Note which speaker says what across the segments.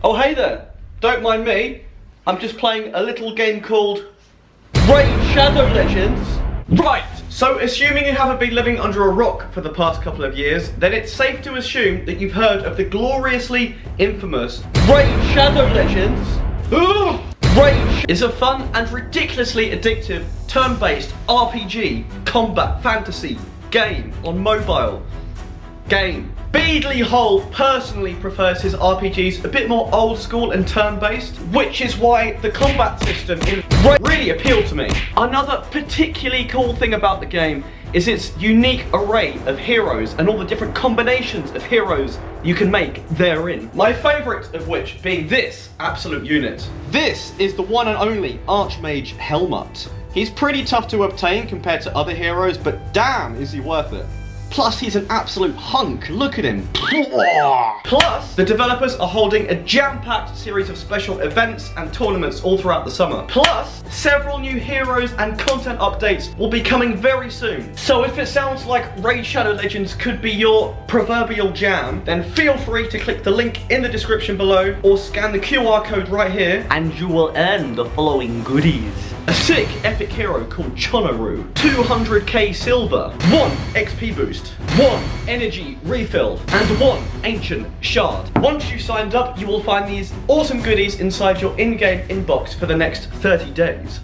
Speaker 1: Oh hey there, don't mind me. I'm just playing a little game called Raid Shadow Legends. Right, so assuming you haven't been living under a rock for the past couple of years, then it's safe to assume that you've heard of the gloriously infamous Raid Shadow Legends. Raid is a fun and ridiculously addictive turn-based RPG combat fantasy game on mobile game. Beardly Hole personally prefers his RPGs a bit more old school and turn-based, which is why the combat system in Raid really appealed to me. Another particularly cool thing about the game is its unique array of heroes and all the different combinations of heroes you can make therein. My favourite of which being this absolute unit. This is the one and only Archmage Helmut. He's pretty tough to obtain compared to other heroes, but damn is he worth it. Plus, he's an absolute hunk. Look at him. Plus, the developers are holding a jam-packed series of special events and tournaments all throughout the summer. Plus, several new heroes and content updates will be coming very soon. So if it sounds like Raid Shadow Legends could be your proverbial jam, then feel free to click the link in the description below or scan the QR code right here and you will earn the following goodies. A sick epic hero called Chonoru, 200k silver, 1 XP boost, 1 energy refill, and 1 ancient shard. Once you've signed up, you will find these awesome goodies inside your in-game inbox for the next 30 days.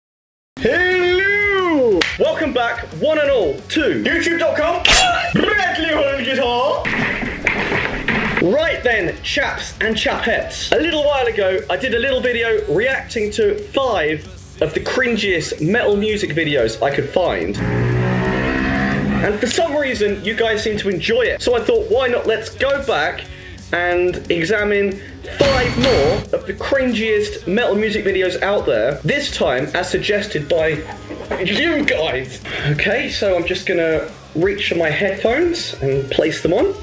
Speaker 1: Hello! Welcome back, one and all, to youtube.com Bradley Hole Guitar. Right then, chaps and chapettes. A little while ago, I did a little video reacting to 5 of the cringiest metal music videos I could find. And for some reason, you guys seem to enjoy it. So I thought, why not let's go back and examine 5 more of the cringiest metal music videos out there. This time, as suggested by you guys. Okay, so I'm just gonna reach for my headphones and place them on.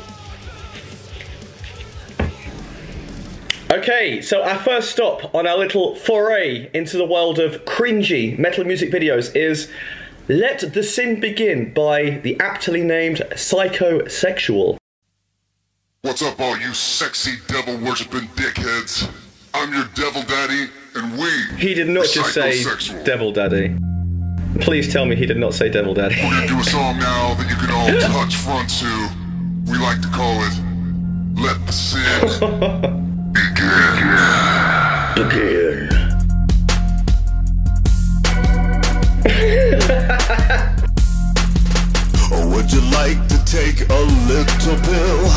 Speaker 1: Okay, so our first stop on our little foray into the world of cringy metal music videos is Let the Sin Begin by the aptly named Psychosexual.
Speaker 2: What's up, all you sexy devil-worshipping dickheads? I'm your devil daddy, and we
Speaker 1: He did not just say devil daddy. Please tell me he did not say devil daddy.
Speaker 2: We're gonna do a song now that you can all touch front to. We like to call it Let the Sin Begin.
Speaker 3: Or would you like to take a little pill?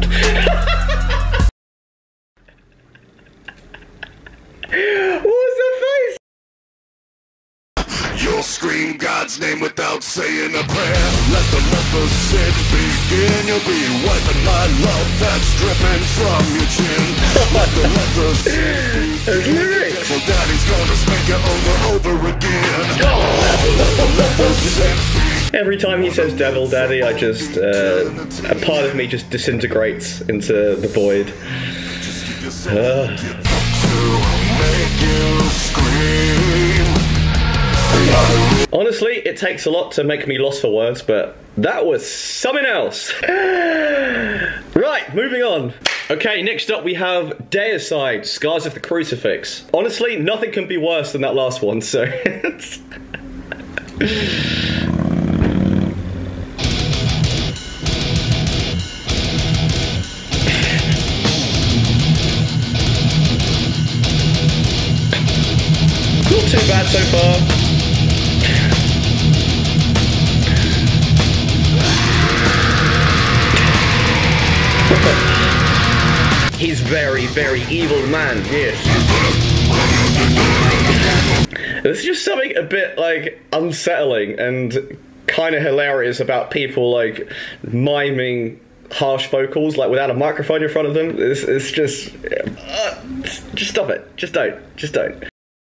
Speaker 1: What was that face?
Speaker 3: You'll scream God's name without saying a prayer. Let the sin begin. You'll be wiping my love that's dripping from your chin. Let the sin begin. Well, Daddy's gonna spank it over again. Let the sin begin.
Speaker 1: Every time he says devil daddy, I just, a part of me just disintegrates into the void.
Speaker 3: To make you scream.
Speaker 1: Honestly, it takes a lot to make me lost for words, but that was something else. Right, moving on. Okay, next up we have Deicide, Scars of the Crucifix. Honestly, nothing can be worse than that last one, so... Not too bad so far. He's very, very evil man, yes. There's just something a bit, like, unsettling and kind of hilarious about people, like, miming harsh vocals, like, without a microphone in front of them. It's just stop it. Just don't. Just don't.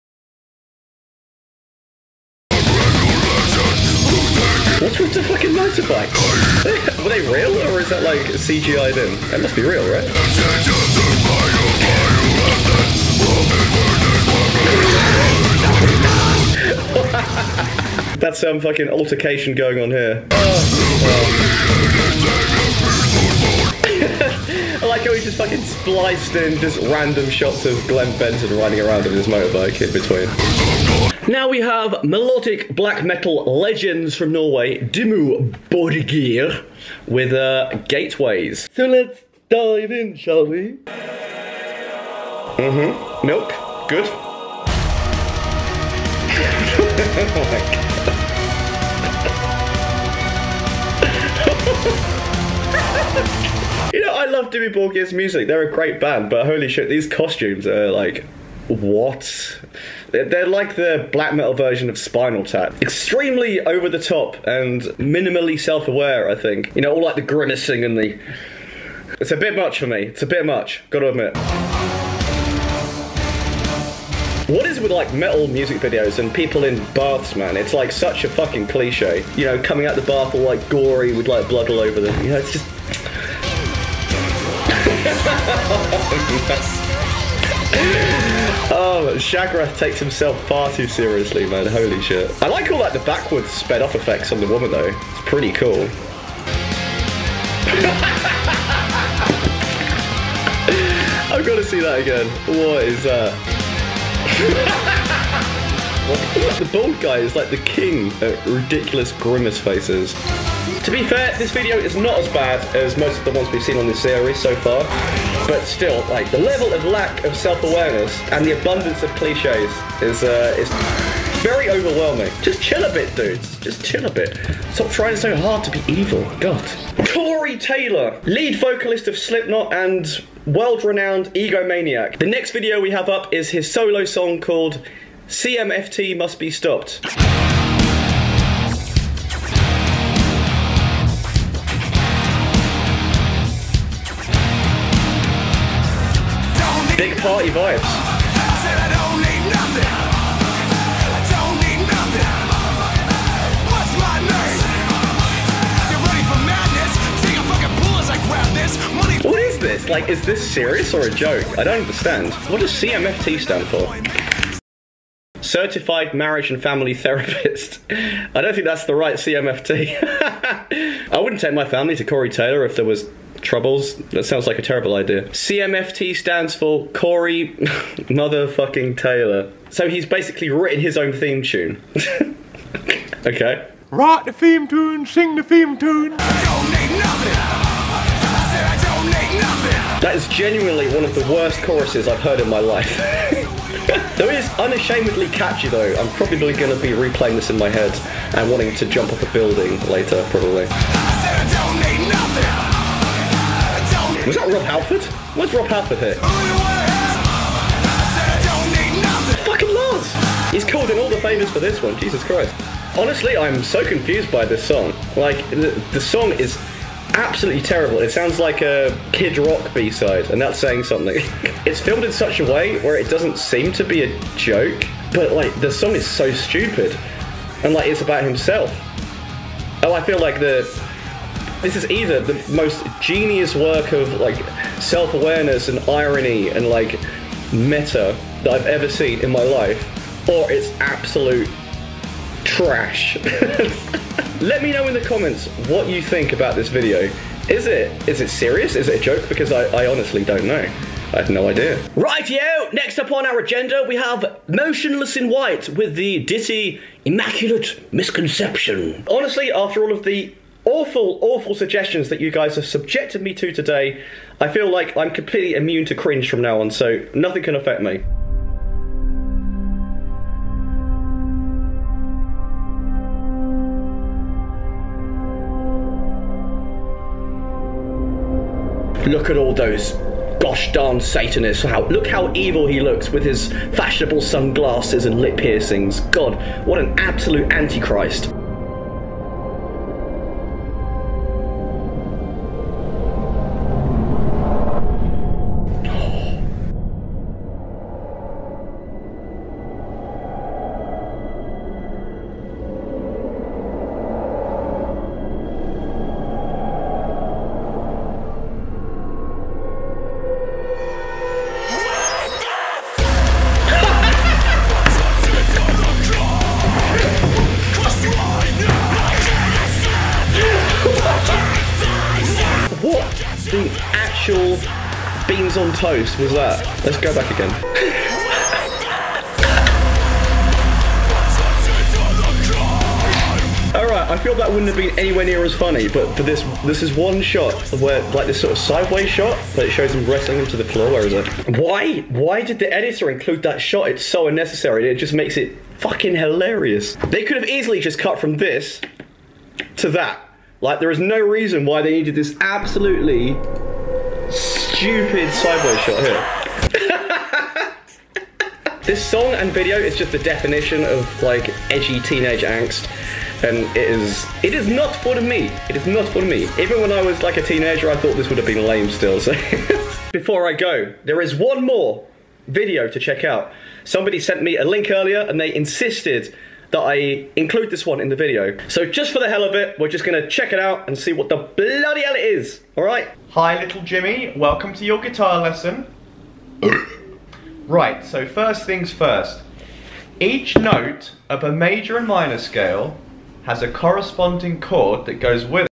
Speaker 1: What's with the fucking motorbikes? Were they real, or is that like CGI'd in? That must be real, right? That's some fucking altercation going on here. I like like how he just fucking spliced in just random shots of Glenn Benton riding around on his motorbike in between. Now we have melodic black metal legends from Norway, Dimmu Borgir, with Gateways. So let's dive in, shall we? Milk. Good. Oh my God. You know, I love Dimmu Borgir's music. They're a great band, but holy shit, these costumes are like, what? They're like the black metal version of Spinal Tap. Extremely over the top and minimally self-aware, I think. You know, all like the grimacing and the... It's a bit much for me. It's a bit much, gotta admit. What is it with like metal music videos and people in baths, man? It's like such a fucking cliche. You know, coming out the bath all like gory with like blood all over them. You know, it's just... Oh, Shagrath takes himself far too seriously, man. Holy shit. I like all like the backwards sped up effects on the woman though. It's pretty cool. I've got to see that again. What is that? The bald guy is like the king at ridiculous grimace faces. To be fair, this video is not as bad as most of the ones we've seen on this series so far, but still, like, the level of lack of self-awareness and the abundance of cliches is very overwhelming. Just chill a bit, dudes. Just chill a bit. Stop trying so hard to be evil. God. Corey Taylor, lead vocalist of Slipknot and world-renowned egomaniac. The next video we have up is his solo song called CMFT Must Be Stopped. Big party vibes. What is this? Like, is this serious or a joke? I don't understand. What does CMFT stand for? Certified Marriage and Family Therapist. I don't think that's the right CMFT. I wouldn't take my family to Corey Taylor if there was troubles. That sounds like a terrible idea. CMFT stands for Corey motherfucking Taylor. So he's basically written his own theme tune. Okay.
Speaker 4: Write the theme tune, sing the theme tune.
Speaker 1: That is genuinely one of the worst choruses I've heard in my life. Though it is unashamedly catchy though, I'm probably going to be replaying this in my head and wanting to jump off a building later, probably. Was that Rob Halford? Where's Rob Halford here? Fucking Lars! He's called in all the favours for this one, Jesus Christ. Honestly, I'm so confused by this song. Like, the song is absolutely terrible. It sounds like a Kid Rock B-side, and that's saying something. It's filmed in such a way where it doesn't seem to be a joke, but like, the song is so stupid. And like, it's about himself. Oh, I feel like this is either the most genius work of like self-awareness and irony and like meta that I've ever seen in my life, or it's absolute trash. Let me know in the comments what you think about this video. Is it serious? Is it a joke? Because I honestly don't know. I have no idea. Rightio! Next up on our agenda, we have Motionless in White with the ditty Immaculate Misconception. Honestly, after all of the awful suggestions that you guys have subjected me to today, I feel like I'm completely immune to cringe from now on, so nothing can affect me. Look at all those gosh darn Satanists. Look how evil he looks with his fashionable sunglasses and lip piercings. God, what an absolute antichrist. What the actual beans on toast was that? Let's go back again. Alright, I feel that wouldn't have been anywhere near as funny, but for this is one shot where, like this sort of sideways shot, but it shows him wrestling him to the floor. Where is it? Why did the editor include that shot? It's so unnecessary. It just makes it fucking hilarious. They could have easily just cut from this to that. Like, there is no reason why they needed this absolutely stupid sideways shot here. This song and video is just the definition of, like, edgy teenage angst. And it is not for me. It is not for me. Even when I was like a teenager, I thought this would have been lame still, so. Before I go, there is one more video to check out. Somebody sent me a link earlier and they insisted that I include this one in the video. So just for the hell of it, we're just gonna check it out and see what the bloody hell it is, all right? Hi, little Jimmy, welcome to your guitar lesson. Right, so first things first. Each note of a major and minor scale has a corresponding chord that goes with